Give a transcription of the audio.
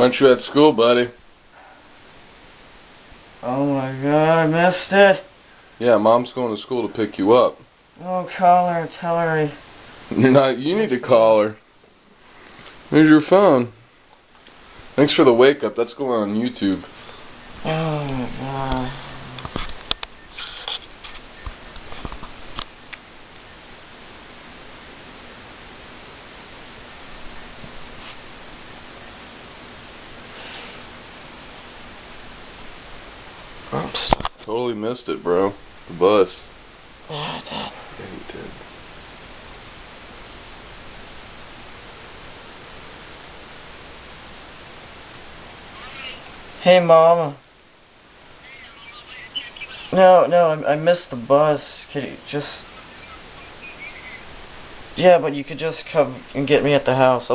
aren't you at school, buddy? Oh my god, I missed it. Yeah, Mom's going to school to pick you up. Oh, call her, tell her You're not. You need to call her. Here's your phone. Thanks for the wake up. That's going on YouTube. Oh my god. Oops. Totally missed it, bro. The bus. Yeah, I did. Yeah, you did. Hey, Mama. No, I missed the bus. Could you just... Yeah, but you could just come and get me at the house.